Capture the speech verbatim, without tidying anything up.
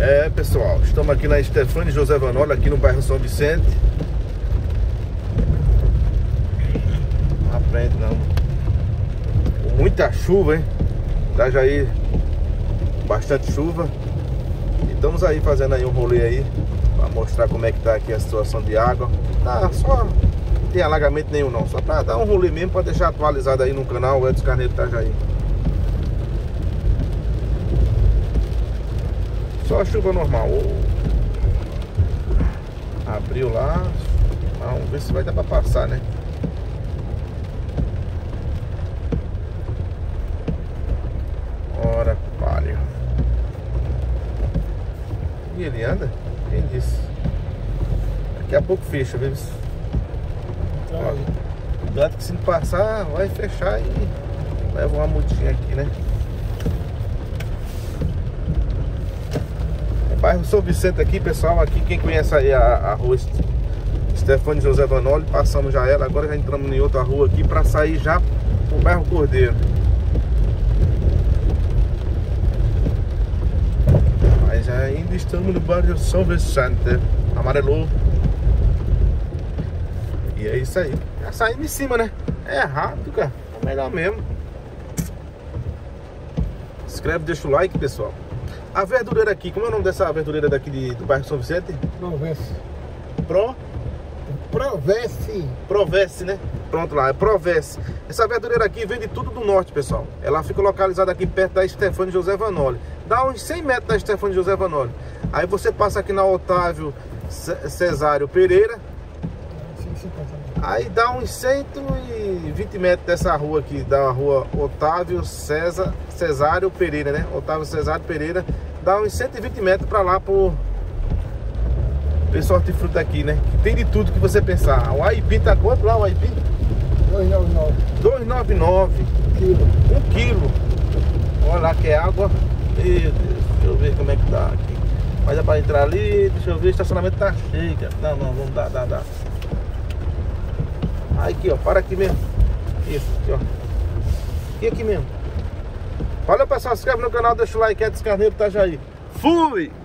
É, pessoal, estamos aqui na Stefani José Vanoli, aqui no bairro São Vicente. Não aprende não. Muita chuva, hein? Itajaí, bastante chuva. E estamos aí fazendo aí um rolê aí para mostrar como é que tá aqui a situação de água. Tá só, não tem alagamento nenhum não, só para dar um rolê mesmo, para deixar atualizado aí no canal Edson Carneiro Itajaí. Só chuva normal. Abriu lá. Vamos ver se vai dar pra passar, né? Ora, palha. E ele anda? Quem disse? Daqui a pouco fecha, viu? Ó, cuidado que se não passar, vai fechar e leva uma multinha aqui, né? Bairro São Vicente aqui, pessoal. Aqui quem conhece aí a, a rua Stefani José Vanoli, passamos já ela. Agora já entramos em outra rua aqui para sair já pro bairro Cordeiro. Mas ainda estamos no bairro São Vicente. Amarelou. E é isso aí. Já saímos em cima, né? É rápido, cara. É melhor mesmo. Se inscreve, deixa o like, pessoal. A verdureira aqui, como é o nome dessa verdureira daqui de, do bairro São Vicente? Provesse. Pro? Provesse. Provesse, né? Pronto lá, é Provesse. Essa verdureira aqui vem de tudo do norte, pessoal. Ela fica localizada aqui perto da Stefani José Vanoli. Dá uns cem metros da Stefani José Vanoli. Aí você passa aqui na Otávio Cesário Pereira. Aí dá uns cento e vinte metros dessa rua aqui, da rua Otávio César, Cesário Pereira, né? Otávio Cesário Pereira. Dá uns cento e vinte metros pra lá pro pessoal de fruta aqui, né? Que tem de tudo que você pensar. O aipim tá quanto lá, o aipim? dois e noventa e nove. dois reais e noventa e nove centavos. Quilo. Um quilo. Olha lá que é água. Meu Deus, deixa eu ver como é que tá aqui. Mas é pra entrar ali, deixa eu ver, o estacionamento tá cheio, cara. Não, não, vamos dar, dá, dá. Aqui, ó, para aqui mesmo. Isso, aqui, ó. E aqui mesmo. Valeu, pessoal, se inscreve no canal, deixa o like, Edson Carneiro Itajaí. Fui!